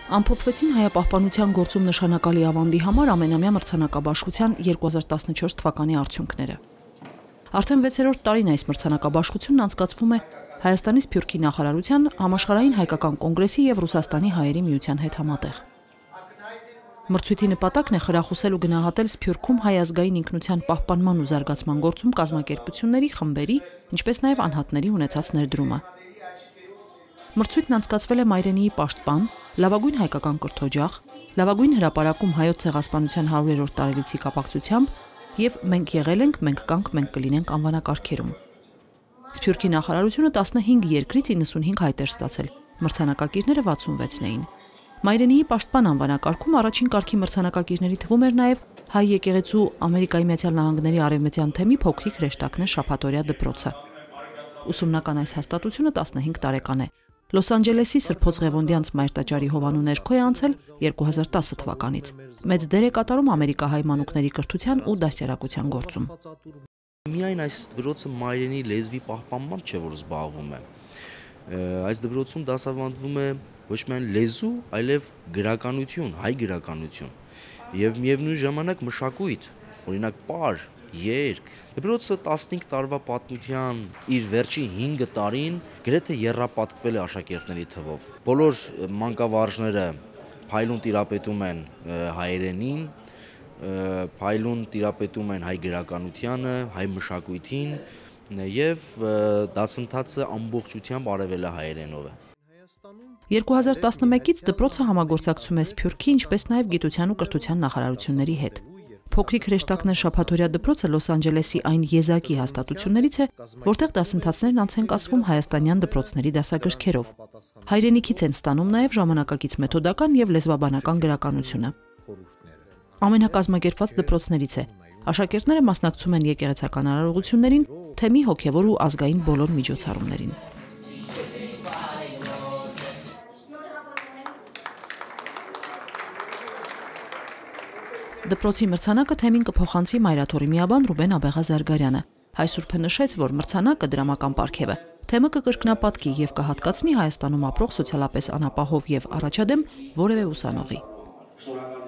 Ամփոփվեցին հայապահպանության գործում նշանակալի ավանդի համար ամենամյա մրցանակաբաշխության 2014 թվականի արդյունքները։ Արդեն 6-րդ տարին այս մրցանակաբաշխությունն անցկացվում է Հայաստանի Սփյուռքի նախարարության, Համաշխարհային հայկական կոնգրեսի եւ Ռուսաստանի հայերի միության հետ համատեղ։ Մրցույթի նպատակն է խրախուսել ու գնահատել Սփյուռքում հայ ազգային ինքնության պահպանման ու զարգացման գործում կազմակերպությունների, խմբերի, ինչպես նաեւ անհատների ունեցած ներդրումը։ Մրցույթն անցկացվել է Մայրենիի պաշտպան, լավագույն հայկական կրթօջախ, լավագույն հրապարակում հայոց ցեղասպանության 100-րդ տարելիցի կապակցությամբ եւ մենք եղել ենք, մենք կանք, մենք կլինենք անվանակարգերում։ Սփյուռքի նախարարությունը 15 երկրից 95 հայտեր ստացել, մրցանակակիրները 66-ն էին։ Մայրենիի պաշտպան անվանակարգում առաջին կարգի մրցանակակիրների թվում էր նաեւ հայ եկեղեցու Ամերիկայի Միացյալ Նահանգների արևմտյան թեմի փոքրիկ հրեշտակներ շաբաթօրյա դպրոցը։ Ուսումնական այս հաստատությունը 15 տարեկան է։ Լոս Անջելեսի Սրբոց Ղևոնդյանց Մայր տաճարի հովանու ներքո է անցել 2010 թվականից։ Մեծ դեր է կատարում ամերիկահայ մանուկների կրթության ու դաստիարակության գործում։ Միայն այս դպրոցը մայրենի լեզվի պահպանմամբ չէ, որ զբաղվում է։ Այս դպրոցում դասավանդվում է ոչ միայն լեզու, այլև գրականություն, հայ գրականություն եւ միևնույն ժամանակ մշակույթ, օրինակ պար, երգ։ Դպրոցը 15 տարվա պատմության իր վերջին 5 տարին գրեթե եռապատկվել է աշակերտների թվով։ Բոլոր մանկավարժները փայլուն տիրապետում են հայերենին, փայլուն տիրապետում են հայ գրականությանը, հայ մշակույթին եւ դասընթացը ամբողջությամբ արևելա հայերենով է։ 2011-ից դպրոցը համագործակցում է Սփյուռքի, ինչպես նաեւ գիտության ու կրթության նախարարությունների հետ։ Փոքրիկ հրեշտակներ շաբաթօրյա դպրոցը Լոս Անջելեսի այն եզակի հաստատություններից է, որտեղ դասընթացներն անց են կացվում հայաստանյան դպրոցների դասագրքերով։ Հայրենիքից են ստանում նաեւ ժամանակակից մեթոդական եւ լեզվաբանական գրականությունը։ Ամենակազմակերպված դպրոցներից է։ Աշակերտները մասնակցում են եկեղեցական արարողություններին, թեմի հոգևոր ու ազգային բոլոր միջոցառումներին։ Դպրոցի մրցանակը թեմին կփոխանցի Մայրաթորի միաբան Ռուբեն Աբեղա-Զարգարյանը։ Հայ Սուրբը նշեց, որ մրցանակը դրամական պարգև է։ Թեմը կկրկնապատկի եւ կհատկացնի Հայաստանում ապրող սոցիալապես անապահով եւ առաջադեմ որևէ ուսանողի։